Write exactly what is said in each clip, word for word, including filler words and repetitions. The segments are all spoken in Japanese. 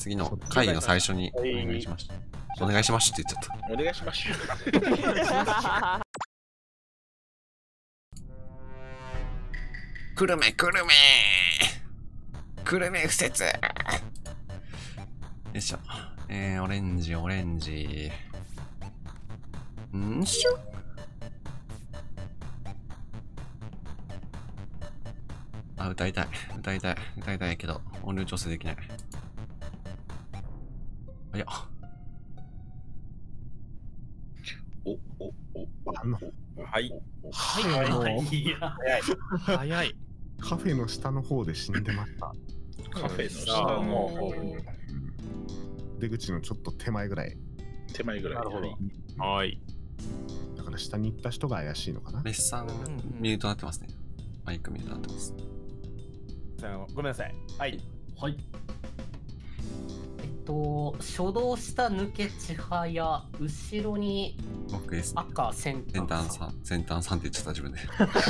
次の会議の最初にお願いします。お願いしますって言っちゃった。 お願いします。 くるめくるめくるめ不説。よいしょ。えー、オレンジオレンジ。んしょ。あ、歌いたい歌いたい歌いたいけど音量調整できない。あ、いや。 おおおあのはいはいはい早い早い。 カフェの下の方で死んでました。 カフェの下の方、 出口のちょっと手前ぐらい。 手前ぐらい。 なるほど。はい。 だから下に行った人が怪しいのかな。 レッサンミュートなってますね。マイクミュートなってます。 ごめんなさい。はい。 はい。えっと、初動下抜け千早、後ろに僕です、ね。 赤先端さん。先端さんって言っちゃった自分で。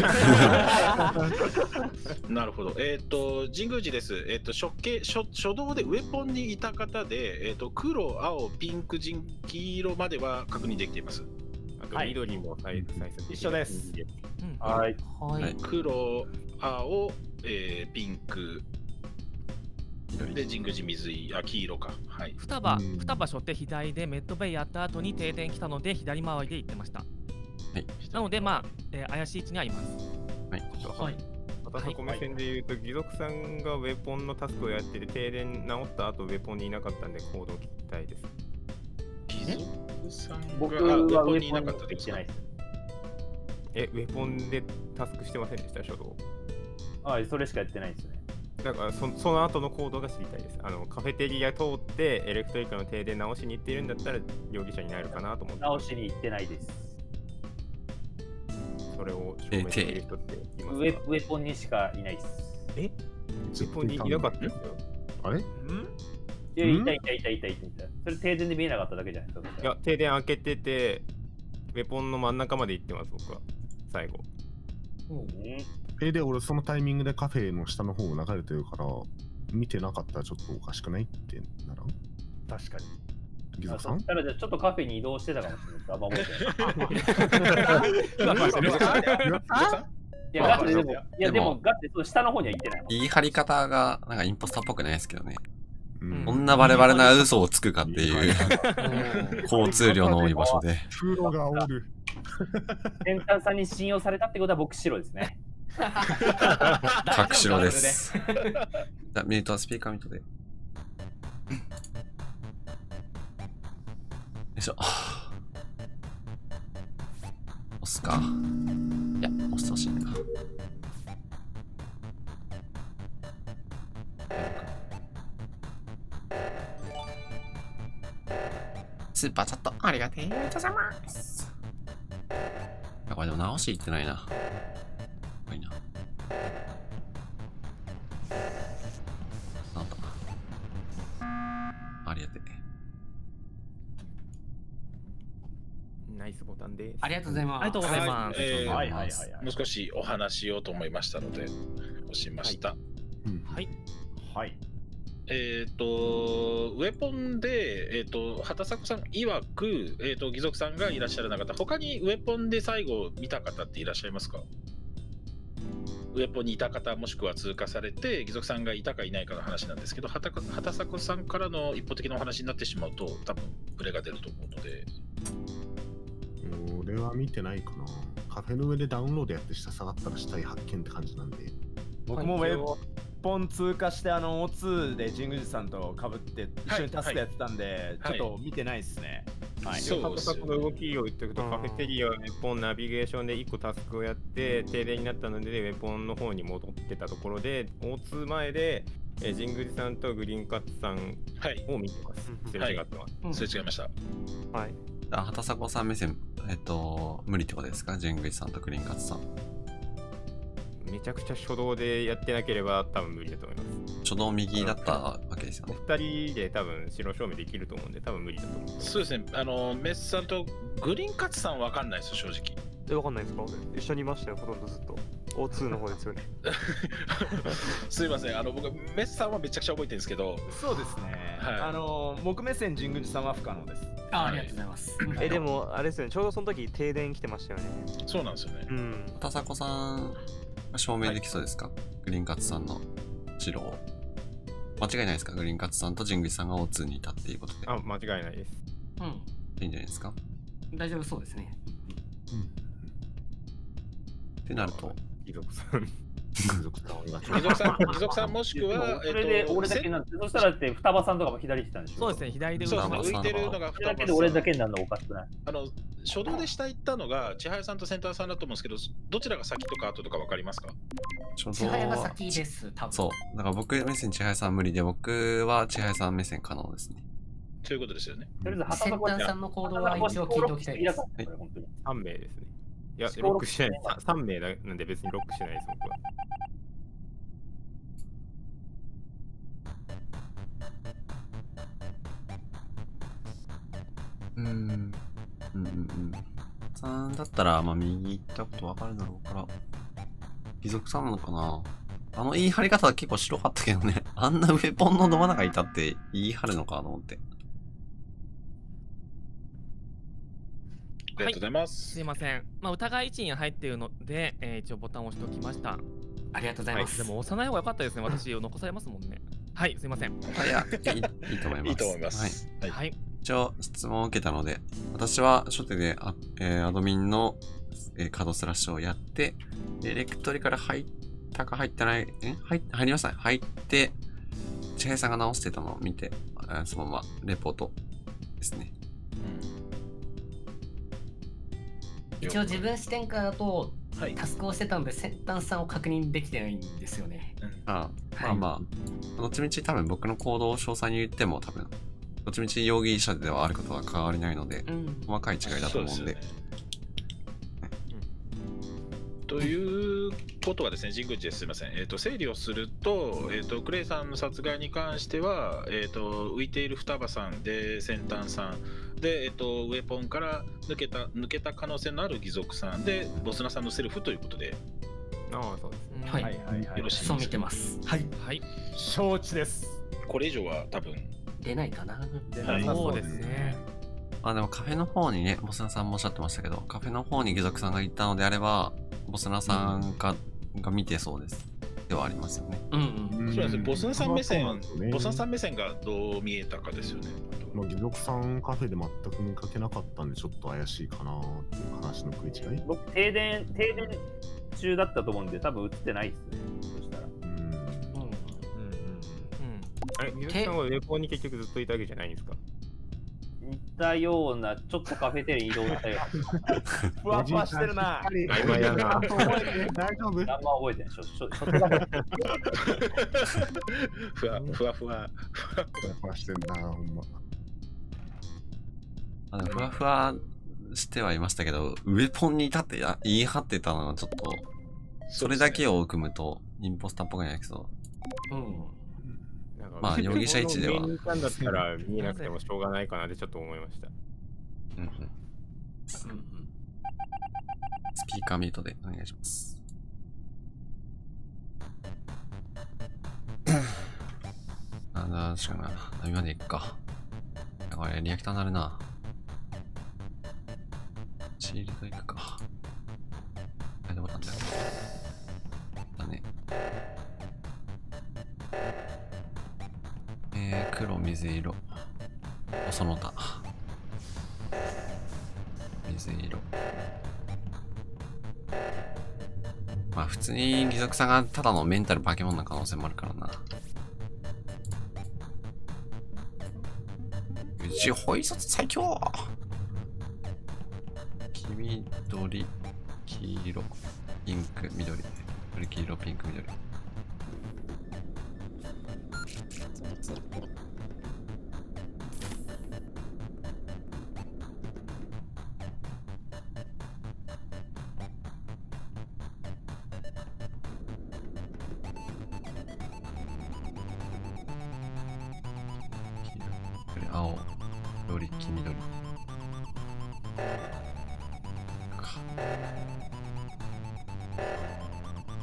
なるほど。えっ、ー、と、神宮寺です。えっ、ー、と、初形初、初動でウェポンにいた方で、えっ、ー、と、黒、青、ピンク、黄色までは確認できています。 あと緑も最初、はい、 一緒です。 はい。 はい。 黒、青、えー、ピンク。で、神宮寺水井、あ、黄色か。はい。 双葉、双葉初手左でメッドベイやった後に停電来たので、左回りで行ってました。はい。なので、まあ、えー、怪しい位置にはいます。 はい。 はい。私の目線で言うと、義足さんがウェポンのタスクをやってて、停電直った後、ウェポンにいなかったんで、行動聞きたいです。 義足さんが僕はウェポンにいなかったですか？ え、ウェポンでタスクしてませんでした、初動。 ああ、それしかやってないですね。 だからそ、その後の行動が知りたいです。あのカフェテリア通ってエレクトリカの停電直しに行っているんだったら容疑者になるかなと思って。 直しに行ってないです。 それを証明できる人っていますか？ ウェ、ウェポンにしかいないです。 え？ウェポンにいなかったですよ。 あれ？ん？ いや、いたいたいたいたいたいた。それ停電で見えなかっただけじゃないですか。 いや、停電開けてて、ウェポンの真ん中まで行ってます、僕は。最後。 うん。 えで、俺そのタイミングでカフェの下の方を流れてるから、見てなかったらちょっとおかしくないってならん？ 確かに。 ギザさん？ そしたらじゃあちょっとカフェに移動してたかもしれないです。あんま覚えてない。いや、ガチでも、いやでもガチでその下の方には行ってない。 言い張り方がなんかインポスターっぽくないですけどね。こんなバレバレな嘘をつくかっていう交通量の多い場所で。 プロがおる。 先端さんに信用されたってことは僕白ですね。 白白です。じゃあミュートはスピーカーミュートで。よいしょ。押すか。いや、押してほしいな。スーパーチャットありがとうございます。これでも直しいってないな。いいな。なんだ。ありがてえ。 ナイスボタンです。 ありがとうございます。 ありがとうございます。 はいはいはいはい。 もう少しお話しようと思いましたので、押しました。 はい。 はい。 えっと、ウェポンで、えっと、畑迫さん曰く、えっと、義足さんがいらっしゃらなかった。他にウェポンで最後見た方っていらっしゃいますか？ウェポンにいた方、もしくは通過されて、義足さんがいたかいないかの話なんですけど、畑迫さんからの一方的なお話になってしまうと、多分ブレが出ると思うので。 俺は見てないかな。カフェの上でダウンロードやって下下がったら死体発見って感じなんで。 僕もウェポン通過してあの オーツー で神宮寺さんとかぶって一緒にタスクやってたんで、はいはい、ちょっと見てないですね。 はい。畑迫の動きを言っておくと、カフェテリア、ウェポン、ナビゲーションでいっこタスクをやって、停電になったので、ウェポンの方に戻ってたところで、オーツー 前で、えー、神宮寺さんとグリーンカッツさんを見てます。すれ違ってます。 すれ違いました。 はい。畑迫さん目線、えっと、無理ってことですか？神宮寺さんとグリーンカッツさん。 めちゃくちゃ初動でやってなければ多分無理だと思います。 初動右だったわけですよね。 ふたりで多分白証明できると思うんで多分無理だと思う。 そうですね。あのメッさんとグリーンカツさんわかんないですよ正直。 え、わかんないですか？俺一緒にいましたよほとんどずっと。 オーツー の方ですよね。 すいません、あの僕メッさんはめちゃくちゃ覚えてるんですけど、 そうですね。 はいあの木目線神宮寺さんは不可能です。 あありがとうございます。 え、でも、あれですよね、ちょうどその時停電来てましたよね。 そうなんですよね。 うん。 たさこさんが証明できそうですか、グリーンカツさんの白を。間違いないですか、グリーンカツさんとジングリさんが オーツー にいたっていうことで。 あ、間違いないです。 うん。 いいんじゃないですか。 大丈夫そうですね。 ってなると、 貴族さん。 貴族さんが貴族さん、貴族さんもしくは、 それで俺だけになって、そしたらって双葉さんとかも左行ってたんでしょ。 そうですね、左でそうですね、 双葉さん浮いてるのがそれだけで俺だけになるのおかしくない。 あの初動で下行ったのが千早さんとセンターさんだと思うんですけど、どちらが先とか後とか分かりますか？ ちょうど千早が先です、多分。 そう。だから僕目線千早さん無理で、僕は千早さん目線可能ですね。 ということですよね。 とりあえず、 センターさんの行動は一応聞いておきたいです。 はいさん名ですね。いや、 思考ロックしない。さん名なんで別にロックしないです、僕は。 うーん。うんうんうん。さんだったら、まあ右行ったことわかるだろうから。貴族さんなのかな。あの言い張り方は結構白かったけどね。あんなウェポンのど真ん中いたって言い張るのかと思って。 ありがとうございます。 すいません。まあ、疑い位置に入っているので、えー一応ボタンを押しておきました。 ありがとうございます。 でも押さない方が良かったですね。私、残されますもんね。はい、すいません。 あいやいい、いいと思います。 いいと思います。 はい。 はい。 はい。 一応質問を受けたので、私は初手であ、えーアドミンの、えーカードスラッシュをやって、エレクトリから入ったか入ってない、え入入りましたね。入って、千早さんが直してたのを見て、えーそのままレポートですね。 一応自分視点からだと、 はい。 タスクをしてたので、先端さんを確認できてないんですよね。 ああまあまあ、どっちみち多分僕の行動を詳細に言っても多分、どっちみち容疑者ではあることは変わりないので、 うん。 細かい違いだと思うんで。 そうですよねということはですね、神宮寺です。すみません。えっ、と、整理をすると、えっ、と、クレイさんの殺害に関しては、えっ、と、浮いている双葉さんで、先端さんで、えっ、と、ウェポンから抜けた、抜けた可能性のある義賊さんで、ボスナさんのセルフということで、 ああ、そうですね。 はいはいはいはいよろしいそう見てます。はい。 はい。 承知です。 これ以上は多分、 出ないかな。 はいそうですね。 あ、でもカフェの方にね、ボスナさんもおっしゃってましたけど、カフェの方に義賊さんが行ったのであれば、ボスナさんが、が見てそうです。ではありますよね。 うんうん。 そうなんですよ。ボスナさん目線、 そうなんですよねボスナさん目線がどう見えたかですよね。 まあ、義賊さんカフェで全く見かけなかったんで、ちょっと怪しいかなっていう話の食い違い。 僕、停電、停電中だったと思うんで、多分映ってないっすね。そしたら。 うん。 うんうんうんうん。 うん。 あれ、水木さんはウェポンに結局ずっといたわけじゃないんですか？ 似たような、ちょっとカフェテリアに移動したよふわふわしてるな。 曖昧だな。 大丈夫うな。あんま覚えてない。しょしょちょっとだけふわふわふわ。 ふわふわしてんな、ほんま。 あのふわふわしてはいましたけど、ウェポンにいたってや言い張ってたのはちょっと、それだけを組むと、インポスターっぽくないけど、 うん。 なんかまあ容疑者位置ではこの芸人さんだったら見えなくてもしょうがないかなってちょっと思いました。 うんうん、 うんうん。 スピーカーミュートでお願いします。あ、だ、しかな。波まで行くか。これ、リアクターなるな。シールド行くか。あれどうなんだよ。だね。えー、黒、水色。その他。水色。まあ普通に義賊さんがただのメンタル化け物な可能性もあるからな。うちホイソツ最強。黄緑、黄色、ピンク、緑。緑、黄色、ピンク、緑。青、緑、黄緑。か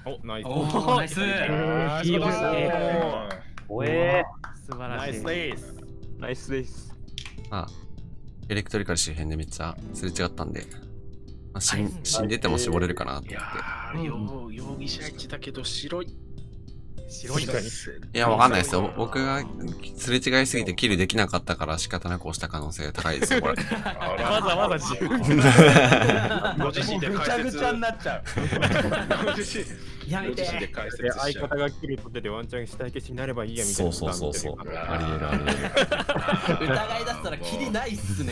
お、ナイス。 おー、ナイス。 いいですね。おえ素晴らしい。 ナイスです。 ナイスです。 まあ、エレクトリカル周辺でめっちゃすれ違ったんで、まあ、死ん死んでても絞れるかなとい思って。 やー、容容疑者一致だけど白い。 白いのに。 いや、わかんないですよ。僕がすれ違いすぎてキルできなかったから仕方なく押した可能性高いですよ、これ。 わざわざ自分ご自身でぐちゃ解説。 ぐちゃになっちゃう。 ご自身やめて。 ご自身で解で説しちゃう。 相方がキル取っててワンチャン下消しになればいいやみたいな。 そうそうそうそう。ありえるありえる。 疑い出したらキリないっすね。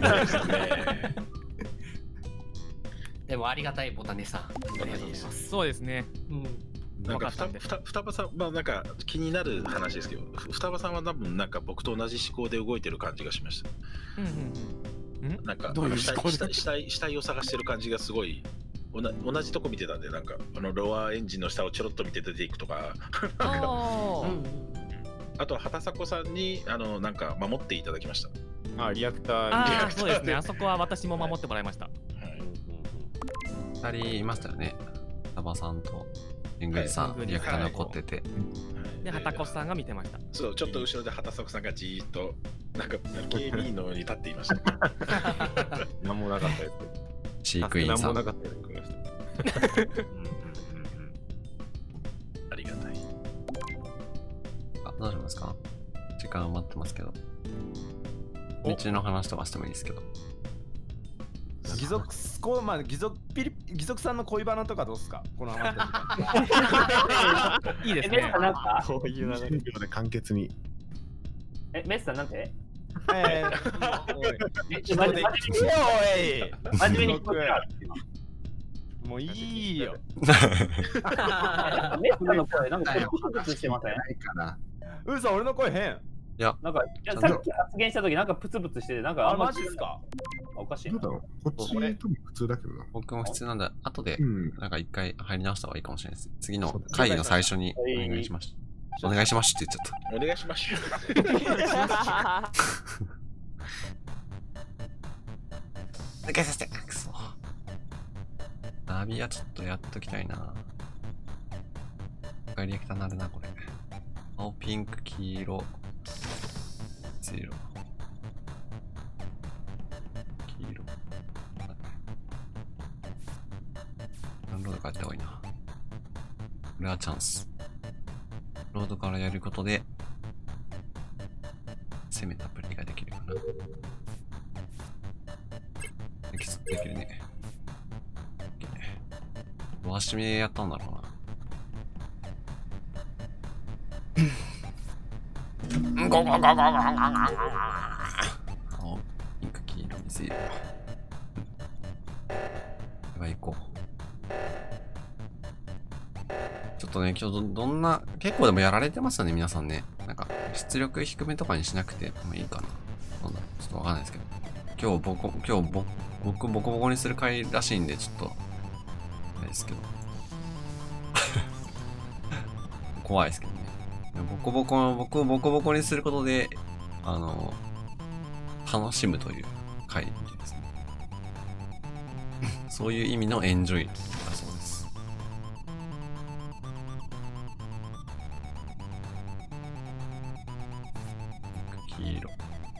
でもありがたいボタネさん。ありがとうございます。 そうですね。 うんなんかふたふた双葉さん、まあなんか気になる話ですけど、ふ双葉さんは多分なんか僕と同じ思考で動いてる感じがしました。 うんうんうん。 なんかどういう死思考で体死体死体を探してる感じがすごいおな同じとこ見てたんで、なんかあのロアエンジンの下をちょろっと見て出ていくとか、 あうんあとは畑迫さんにあのなんか守っていただきました。 あ、リアクター。 ああ、 リアクターそうですね。あそこは私も守ってもらいました。 二人いましたよね。サバさんとエングリさん、 はいリアクター残ってて。 で、畑子さんが見てました。 そう、ちょっと後ろで畑迫さんがじーっとなんか警備員のように立っていました。 なんもなかったです。 飼育員さん。 なんもなかったです。 ありがたい。 あ、大丈夫ですか？時間余ってますけど。 お道の話とかしてもいいですけど。 義足、こうまあ義足ピリ義足さんの恋バナとかどうすか？この余った時間。 いいですねメッサ。なんかそういう流れ。 じゅうびょうで簡潔に。 え、メッサなんてえー、 え、真面目におい。 真面目に聞こえた。 もういいよ。 メッサの声、なんかプツプツしてません？ ないかな。 うーさん、俺の声変。 なんか、いやさっき発言したとき、なんかプツプツしてて、なんかああ、 んまマジですか？ おかしいな。 どうだろうこっち多分普通だけどな。 僕も普通なんで、後でうん。 なんか一回入り直した方がいいかもしれないです。次の会議の最初にお願いします。お願いしますって言っちゃっお願いします。 た。お願いさせて。くそ。ナビはちょっとやっときたいな。リアクターなるな、これ。青、ピンク、黄色、水色。黄色。ダウンロードからやった方がいいな。これはチャンス。ロードからやることで、攻めたプレイができるかな。できそう、できるね。どうしめやったんだろうな。ゴゴゴゴゴゴゴゴゴゴ青、ピンク、黄色、水色。では行こう。ちょっとね、今日ど、どんな、結構でもやられてますよね、皆さんね。なんか、出力低めとかにしなくてもいいかな。どうだろう、ちょっとわかんないですけど。今日ボコ、今日ボ僕ボコボコにする回らしいんで、ちょっと、あれですけど。怖いですけどね。ボコボコ、僕をボコボコにすることで、あの、楽しむという回みたいですね。そういう意味のエンジョイだそうです。黄色。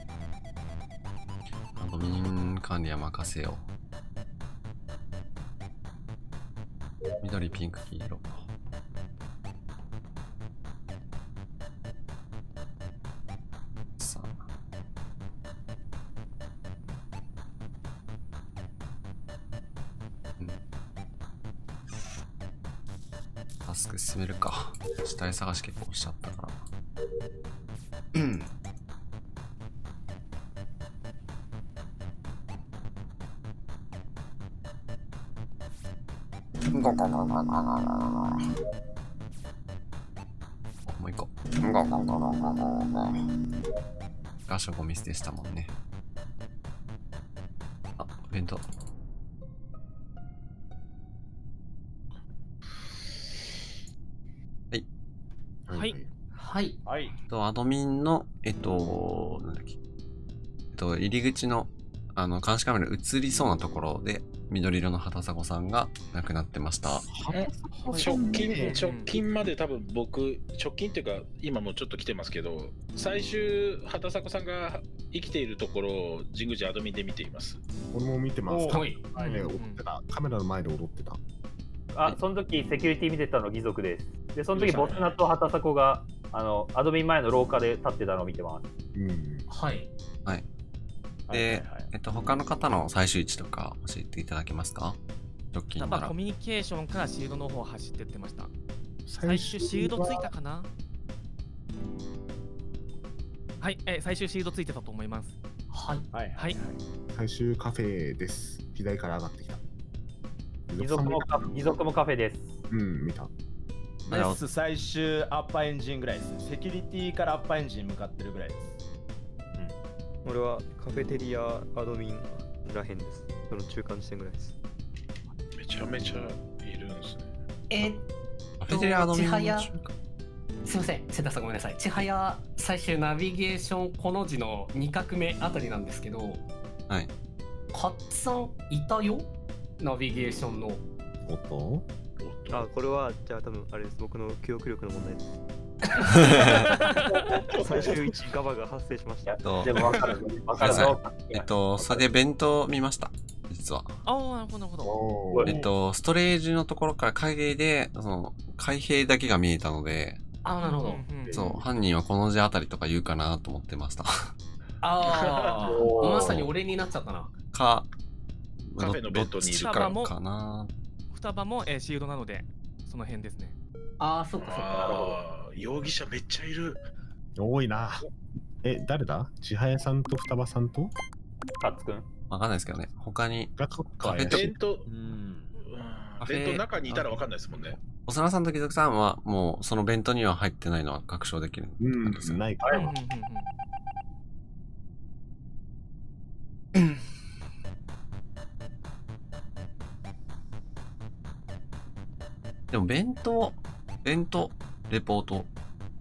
アドミン管理は任せよう。緑、ピンク、黄色。さあ。うん。タスク進めるか。死体探し結構しちゃったから。うん。ゴゴゴゴゴゴゴゴゴ。もう一個。ゴゴゴゴゴゴゴ。ガショゴミスでしたもんね。あ、お弁当。はい。 はい。 はい。 はい。 と、アドミンの、えっと、なんだっけ。えっと、入り口の、あの、監視カメラ映りそうなところで、 緑色の畑迫さんが亡くなってました。 直近、直近まで多分僕、直近っていうか、今もちょっと来てますけど、最終、畑迫さんが生きているところを神宮寺アドミンで見ています。 俺も見てます。 はい。 踊ってた。カメラの前で踊ってた。 あ、その時セキュリティ見てたの義足です。で、その時ボスナと畑迫があのアドミン前の廊下で立ってたのを見てます。 うん。 はい。 はい。で、えっと、他の方の最終位置とか教えていただけますか？直近から。 コミュニケーションからシールドの方を走ってってました。最終シールドついたかな？はい、え最終シールドついてたと思います。 はい。 はい。はい。 最終カフェです。左から上がってきた。 義足もカ義足もカフェです。 うん、見た。 です。最終アッパーエンジンぐらいです。セキュリティからアッパーエンジンに向かってるぐらいです。 うん。俺はカフェテリアアドミンらへんです。その中間地点ぐらいです。 めちゃめちゃいるんですね。 えっと、千早、すみません、セタさんごめんなさい。千早最終ナビゲーションこの字のに画目あたりなんですけど、 はい。 カッツさんいたよ？ナビゲーションの。 おっと？ あ、これはじゃあ多分あれです。僕の記憶力の問題です。最終位置ガバが発生しました。 えっと、 でも分かる分かるぞ。 えっと、それで弁当見ました。実は。 ああ、なるほど、なるほど。 えっと、ストレージのところから影で、その、開閉だけが見えたので、 ああ、なるほど。 そう、犯人はこの字あたりとか言うかなと思ってました。 ああ、まさに俺になっちゃったな。 か、 カフェのベッドにいるかかな。 双葉も、えー、シールドなので、その辺ですね。 ああ、そっかそっか。なるほど。容疑者めっちゃいる。 多いな。え、誰だ？千早さんと双葉さんとカッツくんわかんないですけどね。他にカフェと、弁当、弁当の中にいたらわかんないですもんね。 おさなさんと貴族さんはもうその弁当には入ってないのは確証できる。 うん、ないから。 でも弁当、弁当、レポート。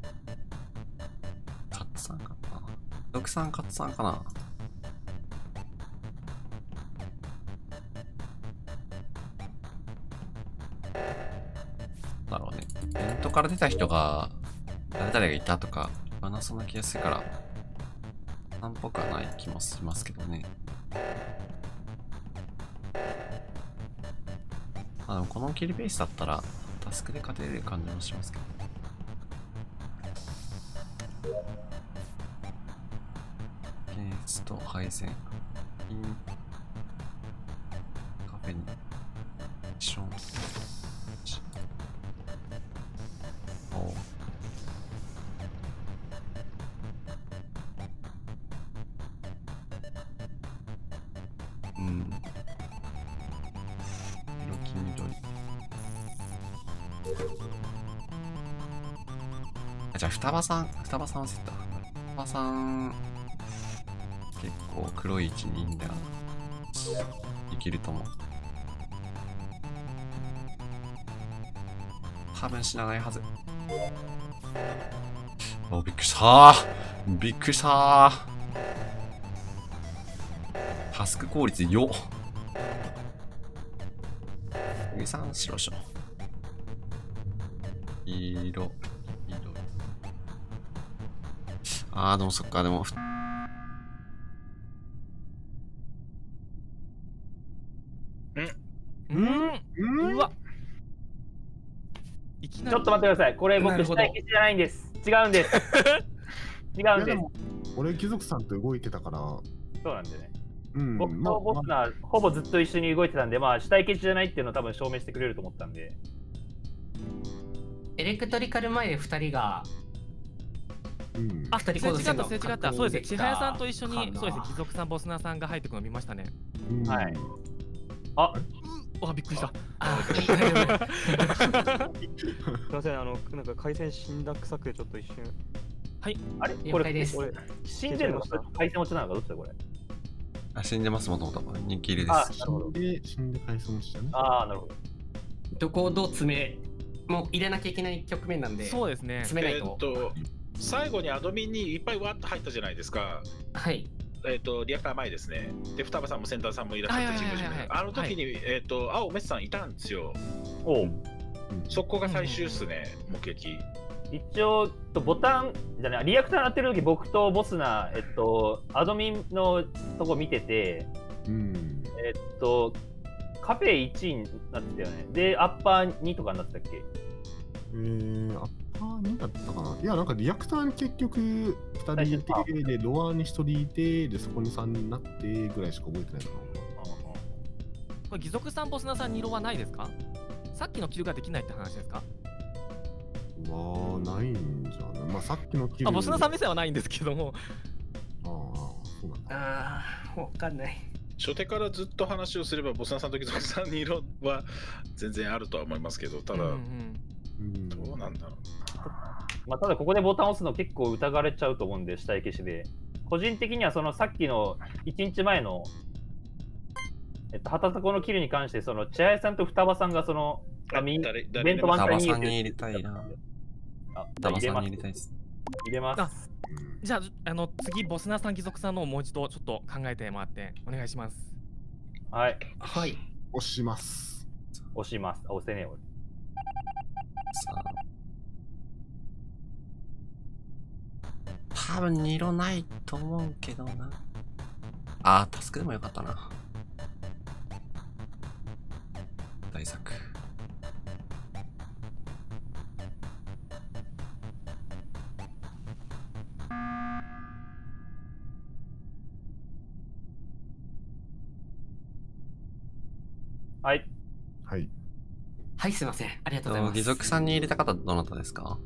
カツさんかな。貴族さん、カツさんかな。だろうね。弁当から出た人が誰々がいたとか言わなそうな気がするから、なんぽくはない気もしますけどね。あ、でもこのキルベースだったらタスクで勝てる感じもしますけど。ゲスト配線。カフェに。ション。おうん。色黄緑。あ、じゃあ双葉さん、双葉さん忘れた。双葉さん、結構黒い位置にいいんだよ。いけると思う。多分死なないはず。お、びっくりしたー。びっくりしたー。タスク効率よっ。上さん、白しょ。色、色。あー、でもそっか、でも。 んんうわちょっと待ってください。これ僕、死体消しじゃないんです。違うんです。違うんです。 俺、貴族さんと動いてたから。 そうなんでね。 うん、 僕とボスナー、ほぼずっと一緒に動いてたんで、まあ、死体消しじゃないっていうのを多分証明してくれると思ったんで。 エレクトリカル前でふたりが、 うん、あ、ふたり違った、すれ違った。そうですね。千早さんと一緒に、そうですね。貴族さん、ボスナーさんが入ってくるの見ましたね。 はい。あ、 あ、びっくりした。 すみません、あの、なんか回線死んだ臭くてちょっと一瞬。 はい。 あれこれ、死んでるの回線落ちなのかどっちだこれ。 あ、死んでます、もともと。人気入りです。 死んで、死んで回線落ちたね。 ああ、なるほど。 どこをどう詰め、もう入れなきゃいけない局面なんで、 そうですね。 詰めないと。 えー、と最後にアドミンにいっぱいわっと入ったじゃないですか。 はい。 えっ、ー、とリアクター前ですね。で双葉さんもセンターさんもいらっしゃった神宮寺で、あの時に、はい、えっ、ー、と青メスさんいたんですよ。 おう。 そこが最終っすね、うん、目撃。 一応ボタンじゃないリアクター鳴ってる時僕とボスナえっとアドミンのとこ見てて、 うん、 えっとカフェいちになってたよね。でアッパーにとかになってたっけ？ えー、アッパーにだったかな。いやなんかリアクターに結局ふたりいてでドアにひとりいてでそこにさんになってぐらいしか覚えてないかな。 これ義足さんボスナさんに色はないですか？さっきのキルができないって話ですか？ はないんじゃない。まあさっきのキルあボスナさん目線はないんですけども。 ああそうなんだ。 ああわかんない。 初手からずっと話をすればボスナさんと義足さんに色は全然あるとは思いますけど、ただ、うんうん、どうなんだろう。 まあただここでボタンを押すの結構疑われちゃうと思うんで下絵消しで。個人的にはそのさっきのいちにちまえのえっと畑迫のキルに関してその千早さんと双葉さんがそのイベント満タンに入れたいな。双葉さんに入れたいです。 入れます。 じゃあ、あの次、ボスナーさん、義足さんのをもう一度ちょっと考えてもらってお願いします。 はい。 はい。 押します。 押します。押せねえ俺。 さあ。多分に色ないと思うけどな。ああ、タスクでもよかったな。大作。 はい。 はい。 はい、すいません。ありがとうございます。 義足さんに入れた方どなたですか？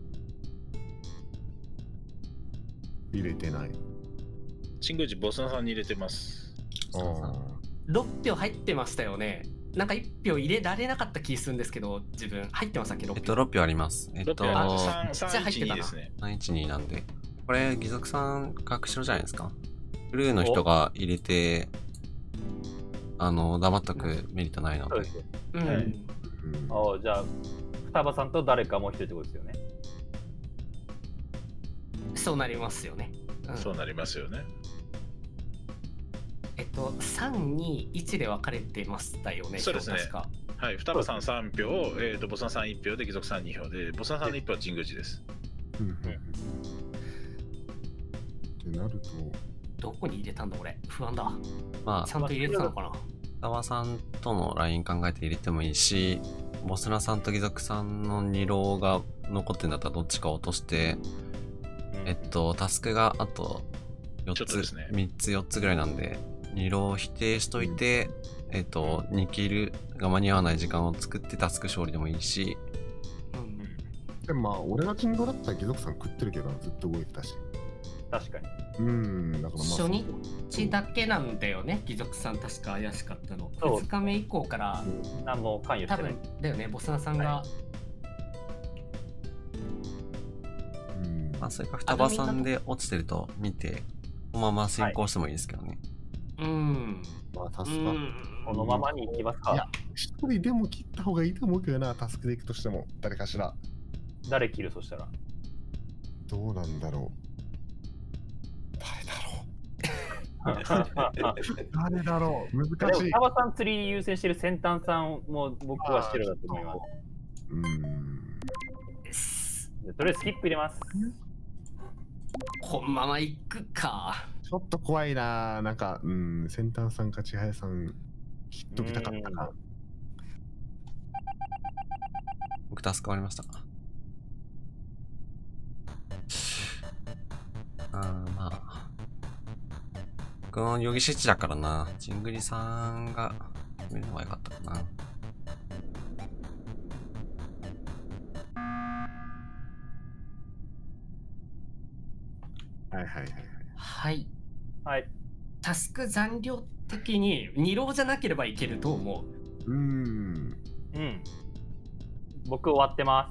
入れてない。 神宮寺ボスナさんに入れてます。 ああ。 ろっぴょう入ってましたよね。なんかいち票入れられなかった気するんですけど、自分入ってましたっけ？ えっとろっぴょうあります。えっとさんいちにですね。 さんいちになんで。これ義足さん隠しろじゃないですか。ブルーの人が入れて、あの黙っとくメリットないので。 うん。はい、ああ、じゃあ双葉さんと誰かもう一人ってことですよね。 そうなりますよね。 うん、そうなりますよね。 えっとさんにいちで分かれてましたよね。 そうですね。はい、双葉さんさんひょう、えっとボスナさんいち票で義足さんに票で、ボスナさんのいち票は神宮寺です。 うんうん。ってなると。 どこに入れたんだ俺、不安だ。 まあ、 ちゃんと入れてたのかな。 双葉さんとのライン考えて入れてもいいし、ボスナさんと義足さんのに浪が残ってんだったらどっちか落として、うん、えっと、タスクがあとよっつ、ね、みっつよっつぐらいなんで、に浪を否定しといて、えっと、にキルが間に合わない時間を作ってタスク勝利でもいいし。 うん、でもまあ、俺がチンゴだったら義足さん食ってるけど、ずっと動いてたし。 確かに。 うん、だからまあ初日だけなんだよね、義足さん確か怪しかったの。ふつかめ以降から何も関与してない。 多分だよね、ボスナさんが。はい、 うん。まあ、それか双葉さんで落ちてると見て、このまま進行してもいいですけどね。 はい、うん。 まあ、タスクは。 このままに行きますか。 いや、一人でも切った方がいいと思うけどな、タスクで行くとしても、誰かしら。 誰切るそしたら。 どうなんだろう。誰だろう難しい。 双葉さん釣り優先してる先端さんも僕はしてるだと思います。 うん。 とりあえずスキップ入れます。 このまま行くか。 ちょっと怖いな。なんか、うん、先端さんか千早さん、切っときたかったか。 僕タスク終わりました。あーまあ。僕の容疑者地だからな。ジングリさんが決めるのが良かったかな。 はいはいはいはい。 はい。 はい。 タスク残量的にに浪じゃなければいけると思う。うーん。 うん。僕終わってます。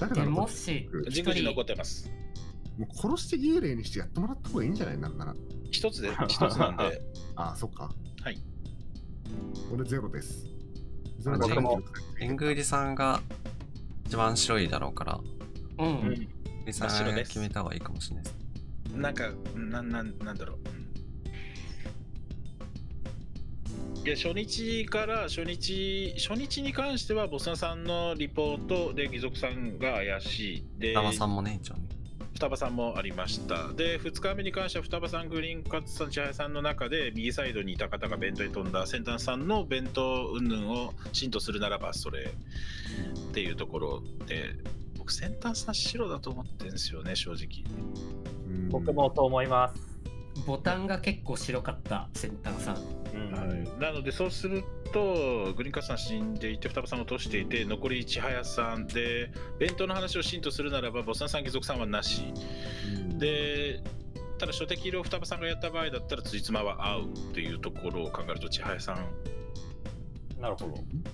でもし、 神宮寺残ってます。 もう殺して幽霊にしてやってもらった方がいいんじゃないなんなら。 一つで、一つなんで。 ああ、そっか。 はい。 俺ゼロです。 ゼロでも。神宮寺さんが一番白いだろうから。 うん。 リさんが決めた方がいいかもしれないです。 なんか、な、な、なんだろう。 いや初日から初日初日に関してはボスナさんのリポートで義足さんが怪しいで、 双葉さんもね一応ね。 双葉さんもありました。で、ふつかめに関しては双葉さん、グリーンカツさん、千早さんの中で右サイドにいた方が弁当に飛んだ、先端さんの弁当云々を浸透するならばそれっていうところで、僕、先端さん白だと思ってるんですよね、正直。 僕もそう思います。 ボタンが結構白かった、先端さん。 うんはい、なので、そうすると、グリーンカツさん死んでいて、双葉さんを落としていて、残り千早さんで、弁当の話を浸透するならば、ボスナさん、義足さんはなし。で、ただ、初手切りを双葉さんがやった場合だったら、辻褄は合うっていうところを考えると、千早さん。 なるほど。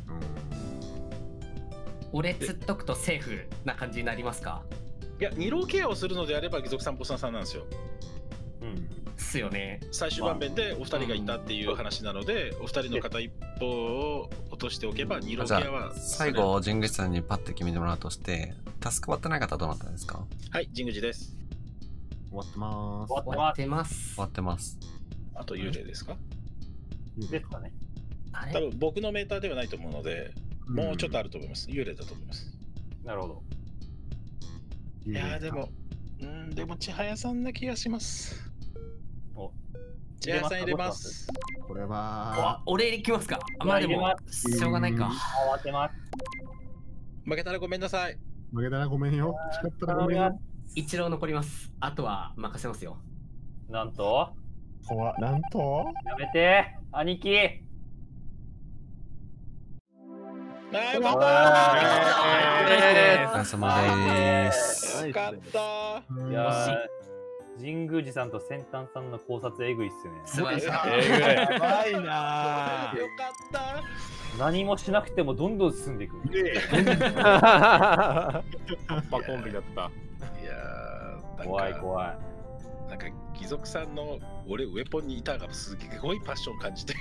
俺、つっとくとセーフな感じになりますか？ いや、二浪ケアをするのであれば、義足さん、ボスナさんなんですよ。 うん。すよね。 最終盤面でお二人がいたっていう話なので、お二人の片一方を落としておけば、二浪ケアは。 最後、神口さんにパッて決めてもらうとして、タスク終わってない方はどうなったんですか？ はい、神口です。 終わってます。 終わってます。 終わってます。 あと幽霊ですか？ ですかね。 多分僕のメーターではないと思うので、もうちょっとあると思います。幽霊だと思います。 なるほど。 いやーでも、うん、でも千早さんな気がします。千早さん入れます。 これは。 俺行きますか？まあでも、しょうがないか。 慌てます。 負けたらごめんなさい。 負けたらごめんよ。誓ったらごめんよ。 一郎残ります。あとは任せますよ。 なんと怖なんとやめて兄貴。 あーよかったー。お疲れ様です。 よかったいやー、神宮寺さんと先端さんの考察えぐいっすよね。 素晴らしい。 やばいなー。 よかった何もしなくてもどんどん進んでいく。 パコンビだった。 いやー、 怖い怖い。 なんか義足さんの俺ウェポンにいたがすごいパッション感じて。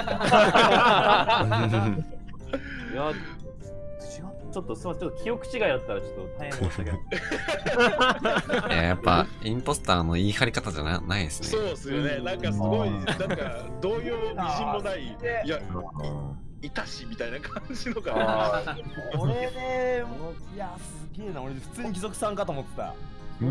いや、ちょっとすみません、ちょっと記憶違いだったらちょっと大変でしたけど。 いや、やっぱインポスターの言い張り方じゃ な, ないですね。 そうですよね。なんかすごい、なんか動揺みじんもない。いや、いたしみたいな感じのが。 俺ね、いや、すげえな。俺普通に義足さんかと思ってた。 うん、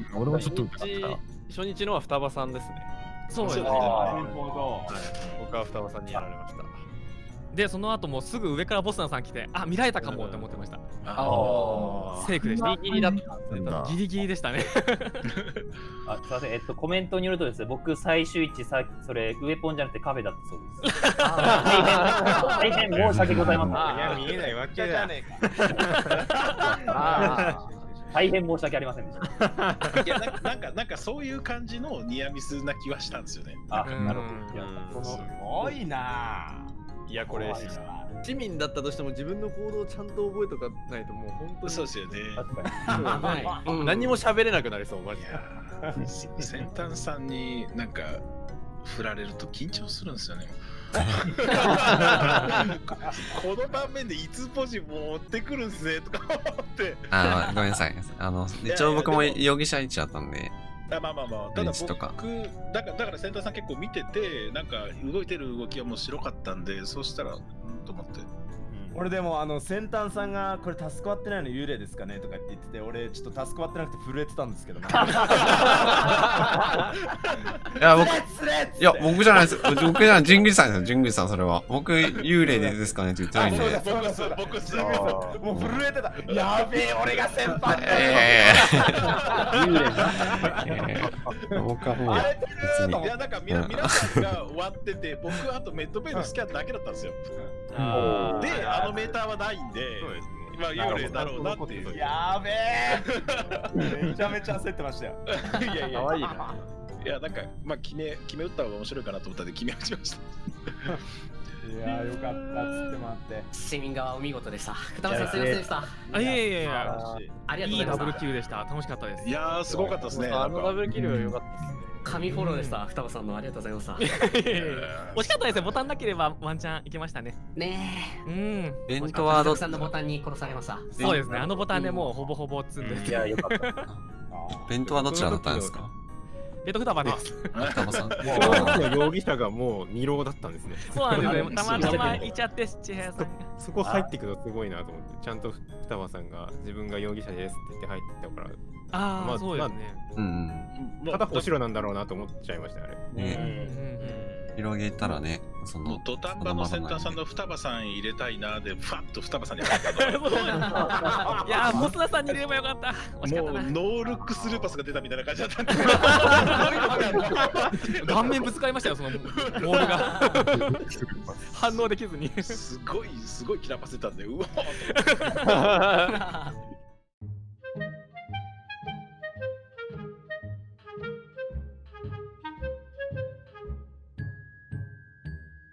俺もちょっと初日のは双葉さんですね。 そうですね。 僕は双葉さんにやられました。 で、その後もすぐ上からボスナさん来て、あ、見られたかもって思ってました。 ああ、セーフでした。 ギリギリだった。 ギリギリでしたね。 あ、すみません、えっと、コメントによるとですね、僕、最終位置、さそれ、ウェポンじゃなくてカフェだったそうです。大変、大変申し訳ございません。 いや、見えないわけだねえ。大変申し訳ありませんでした。 いや、なんか、なんかそういう感じのニアミスな気はしたんですよね。 あ、なるほど。いや、そすの、 ごいな。 いや、これ、市民だったとしても自分の行動をちゃんと覚えとかないともう本当に。 そうですよね。 確かに。 何も喋れなくなりそう、マジで。先端さんになんか振られると緊張するんですよね。この盤面でいつポジ持ってくるんすねとか思って。 あ、ごめんなさい。あの、一応僕も容疑者位置だったんで。 あ、まあまあまあ、ただ僕、だから、だから先端さん結構見てて、なんか動いてる動きはもう白かったんで、そうしたら、うんと思って。 俺でもあの先端さんがこれタスク終わってないの幽霊ですかねとかって言ってて、俺ちょっとタスク終わってなくて震えてたんですけどね。 いや僕いや僕じゃないです。僕じゃない、神宮さんですよ。神宮さんそれは。僕幽霊ですかねって言ってないんで。 僕そう僕すもう震えてた。やべえ俺が先輩だ。 幽霊。僕はもう別に。いやなんか皆皆さんが終わってて、僕あとメッドベイのスキャンだけだったんですよ。で、あのメーターはないんで、まあ幽霊だろうなっていう。 やべえ。めちゃめちゃ焦ってましたよ。 いやいや。 可愛いな。 いやなんかまあ決め決め打った方が面白いかなと思ったんで決め打ちました。 いやよかったっつってもらって。 市民側お見事でした。二葉さんすいませんでした。 あ、いやいやいや。 ありがとうございます。 いいダブルキルでした。楽しかったです。 いやーすごかったですね。 あのダブルキルは良かったですね。 神フォローでした、双葉さんのありがとうございました。 惜しかったですね、ボタンなければワンチャンいけましたね。 ねえ。うん。 ベントはどっさんのボタンに殺されました。 そうですね、あのボタンでもうほぼほぼ積んで。 いや、よかった。 ベントはどちらだったんですか？ えっと双葉です。 双葉さん。 もう容疑者がもう二浪だったんですね。 そうなんですよ。たまたまいちゃって千早さんが。 そこ入ってくるとすごいなと思って、ちゃんと双葉さんが自分が容疑者ですって言って入ってたから。 ああ、まあ、そうですね。 うんうん。ただ後ろなんだろうなと思っちゃいましたあれ。 ね。広げたらね、その土壇場のセンターさんの双葉さん入れたいなで、ふわっと双葉さんに入ったの。 いやー、モスラさんに入れればよかった。 もうノールックスルーパスが出たみたいな感じだったんで。 顔面ぶつかりましたよ、そのボールが。反応できずに。 すごい、すごいキラパせたんで、うわー